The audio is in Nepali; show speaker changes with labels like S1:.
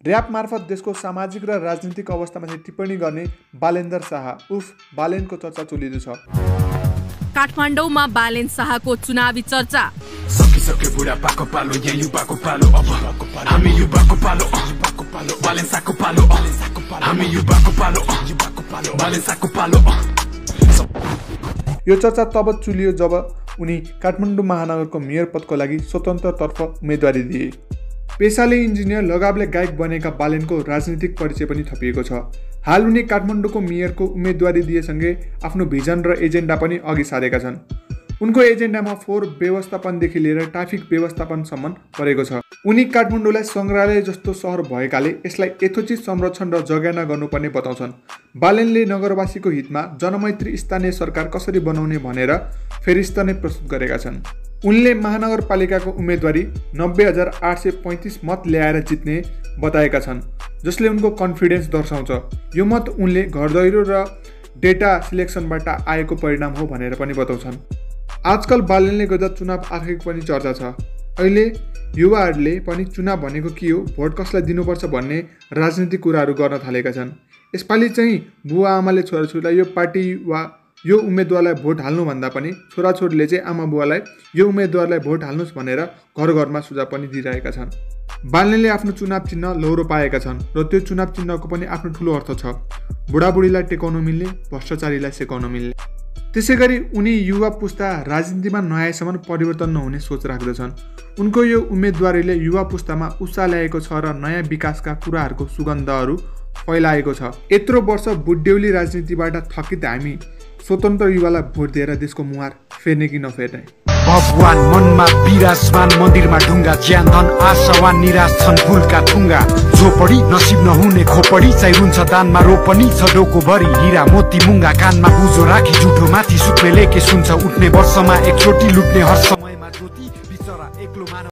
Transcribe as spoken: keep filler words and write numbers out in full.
S1: र्याप मार्फत देशको सामाजिक र राजनीतिक अवस्थामाथि टिप्पणी गर्ने बालेन्दर शाह उर्फ बालेनको चर्चा चलिँदो छ।
S2: काठमाडौँमा बालेन शाहको चुनावी चर्चा।
S3: सकिसके बुढा पाको पालो यहाँ युवाको पालो अब हामी युवाको पालो बालेन शाहको पालो हामी युवाको पालो बालेन शाहको पालो।
S1: यो चर्चा तब चुलियो जब उनी काठमाडौँ महानगरको मेयर पदको लागि स्वतन्त्रतर्फ उम्मेदवारी दिए। पेसाले इन्जिनियर लगावले गायक बनेका बालेनको राजनीतिक परिचय पनि थपिएको छ। हाल उनी काठमाडौँको मेयरको उम्मेदवारी दिएसँगै आफ्नो भिजन र एजेन्डा पनि अघि सारेका छन्। उनको एजेन्डामा फोहोर व्यवस्थापनदेखि लिएर ट्राफिक व्यवस्थापनसम्म परेको छ। उनी काठमाडौँलाई सङ्ग्रहालय जस्तो सहर भएकाले यसलाई यथोचित संरक्षण र जगेर्ना गर्नुपर्ने बताउँछन्। बालेनले नगरवासीको हितमा जनमैत्री स्थानीय सरकार कसरी बनाउने भनेर फेरिस्त नै प्रस्तुत गरेका छन्। उनले महानगरपालिकाको उम्मेदवारी नब्बे हजार आठ सय पैँतिस मत ल्याएर जित्ने बताएका छन्, जसले उनको कन्फिडेन्स दर्शाउँछ। यो मत उनले घरदैरो र डेटा सिलेक्सनबाट आएको परिणाम हो भनेर पनि बताउँछन्। आजकल बालेनले गर्दा चुनाव आर्थिक पनि चर्चा छ। अहिले युवाहरूले पनि चुनाव भनेको के हो, भोट कसलाई दिनुपर्छ भन्ने राजनीतिक कुराहरू गर्न थालेका छन्। यसपालि चाहिँ बुवा आमाले छोराछोरीलाई यो पार्टी वा यो उम्मेदवारलाई भोट हाल्नुभन्दा पनि छोराछोरीले चाहिँ आमा बुवालाई यो उम्मेदवारलाई भोट हाल्नुहोस् भनेर घर घरमा सुझाव पनि दिइरहेका छन्। बालेनले आफ्नो चुनाव चिन्ह लौरो पाएका छन् र त्यो चुनाव चिन्हको पनि आफ्नो ठुलो अर्थ छ। बुढाबुढीलाई टेकाउन मिल्ने, भ्रष्टाचारीलाई सेकाउन मिल्ने। त्यसै गरी उनी युवा पुस्ता राजनीतिमा नआएसम्म परिवर्तन नहुने सोच राख्दछन्। उनको यो उम्मेदवारीले युवा पुस्तामा उत्साह ल्याएको छ र नयाँ विकासका कुराहरूको सुगन्धहरू फैलाएको छ। यत्रो वर्ष बुढ्यौली राजनीतिबाट थकित हामी स्वतन्त्र युवालाई भोट दिएर देशको मुहार फेर्ने कि नफेर्ने।
S4: भगवान मनमा विराजमान, मन्दिरमा ढुङ्गा, ज्यान धन आशावान निराश छन् फुलका थुङ्गा। झोपडी नसिब नहुने खोपडी चाहिँ रुन्छ दानमा रोपनी छ डोको भरि हिरा मोती मुङ्गा। कानमा बुझो राखी झुठो माथि सुत्ने लेके सुन्छ उठ्ने वर्षमा एकचोटि लुट्ने हर समयमा ज्योति बिचरा एक्लो मानव।